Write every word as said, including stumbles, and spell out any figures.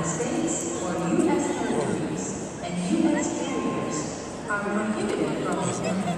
States or U S territories and U S carriers are prohibited from